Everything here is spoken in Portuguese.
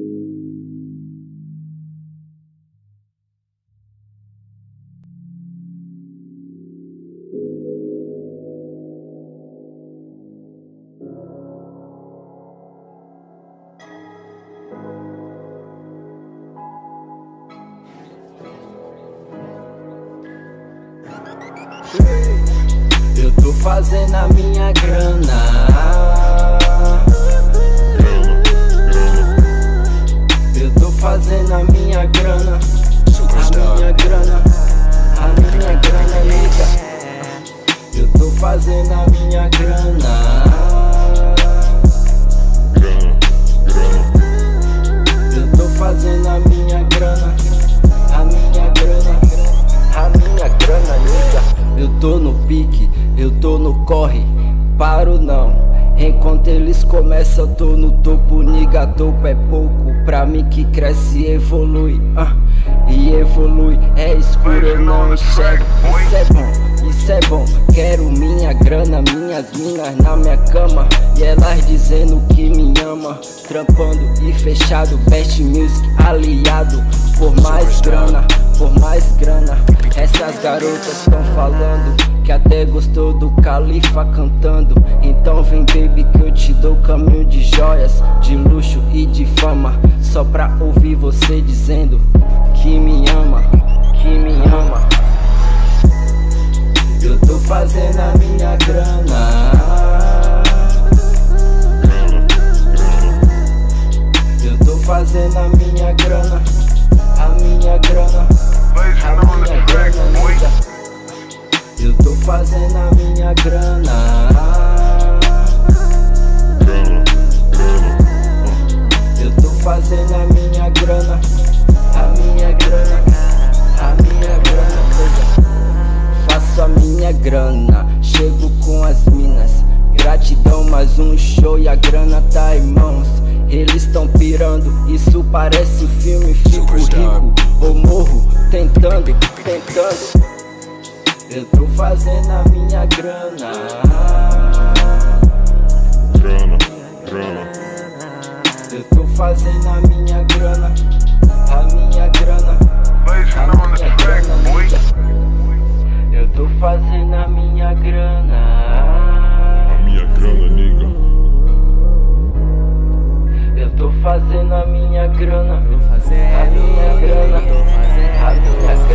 Eu tô fazendo a minha grana. Eu tô fazendo a minha grana. A minha grana. A minha grana, nega. Eu tô fazendo a minha grana. Eu tô fazendo a minha grana. A minha grana. A minha grana, nega. Eu tô no pique, eu tô no corre, paro não. Enquanto eles começam, eu tô no topo, niga, topo é pouco. Pra mim que cresce e evolui, e evolui. É escuro, eu não enxergo, isso é bom, isso é bom. Quero minha grana, minhas minas na minha cama, e elas dizendo que me ama. Trampando e fechado, best music aliado. Por mais grana, por mais grana. Essas garotas tão falando que até gostou do Califa cantando. Então vem baby que eu te dou caminho de joias, de luxo e de fama, só pra ouvir você dizendo que me ama, que me ama. Eu tô fazendo a minha grana. Eu tô fazendo a minha grana. A minha grana. A minha grana, nega. Eu tô fazendo a minha grana. Eu tô fazendo a minha grana. A minha grana. A minha grana, nega. Faço a minha grana, chego com as minas. Gratidão, mais um show e a grana tá em mãos. Eles tão pirando, isso parece um filme. Fico rico ou morro, tentando, tentando. Eu tô fazendo a minha grana. Grana, grana. Eu tô fazendo a minha grana. A minha grana. A minha grana, nega. Eu tô fazendo a minha grana. A minha grana, nega. Eu tô fazendo a minha grana. Tô fazendo, a minha grana. tô fazendo. A minha